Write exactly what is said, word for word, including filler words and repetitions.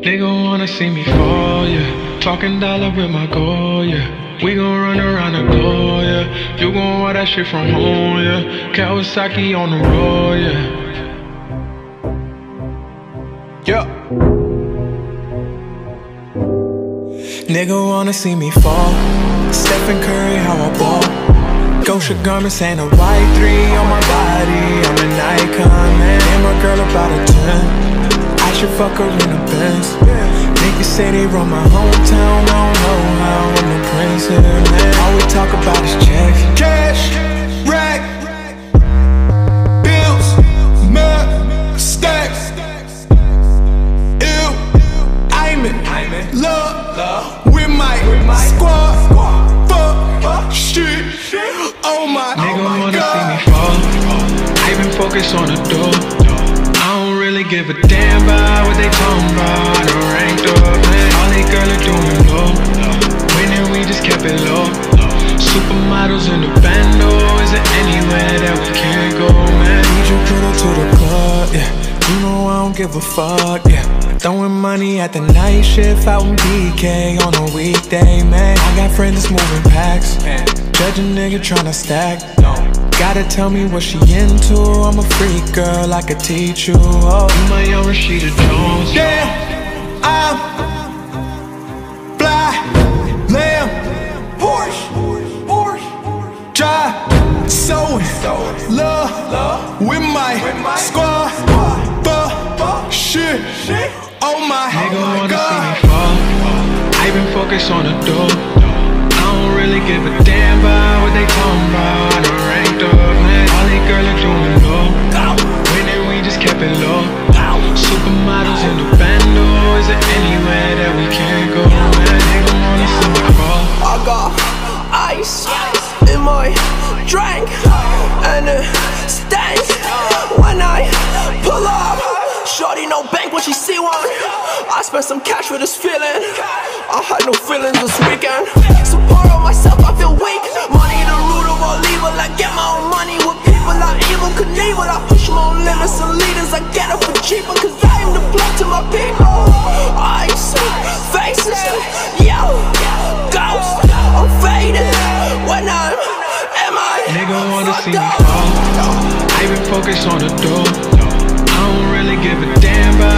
Nigga wanna see me fall, yeah. Talking dollar with my goal, yeah. We gon' run around the globe, yeah. You gon' want that shit from home, yeah. Kawasaki on the road, yeah. Yeah. Nigga wanna see me fall. Stephen Curry, how I ball. Gosha garments and a white three on my body. I'm an icon, man. And my girl about a ten. I should fuck her in a Benz. Niggas say they run my hometown. I don't know how I'm the prince here, man. All we talk about is checks. Cash, rack, bills, mud, stacks. Ew, I'm in love with my squad. Fuck, shit, oh my god. Nigga wanna see me fall. I been focused on the door. I don't really give a damn about what they talking about. I done ranked up, man. All they girls are doing low. Winning, we just kept it low. Supermodels in the bando. Is there anywhere that we can't go, man? Need you put her to the club, yeah. You know I don't give a fuck, yeah. Throwing money at the night shift out in B K on a weekday, man. I got friends that's moving packs. Judge a nigga tryna stack. Gotta tell me what she into. I'm a freak girl, I could teach you. Oh, you my young Rashida Jones. Damn, I'm fly, lamb, Porsche, Porsche, drive, sewing, love with my squad. Fuck, shit, oh my god. Nigga wanna see me fall. I been focused on the door. I don't really give a damn about what they talking about. I done ranked up, man. All they girls are doing low. Winning, we just kept it low. Supermodels in the bando. Is there anywhere that we can't go, man? Nigga wanna see me fall. I got ice in my drink, and it stinks when I pull up. Shorty no bank when she see one. I spent some cash for this feeling. I had no feelings this weekend. Support on myself, I feel weak. Money the root of all evil. I get my own money with people I evil Knievel. I push my own limits and leaders. I get it for cheaper, cause I am the blood to my people. Ice, faces, yo, ghost. I'm faded when I'm am I. Nigga wanna see me fall. I been focused on the door. I don't really give a damn about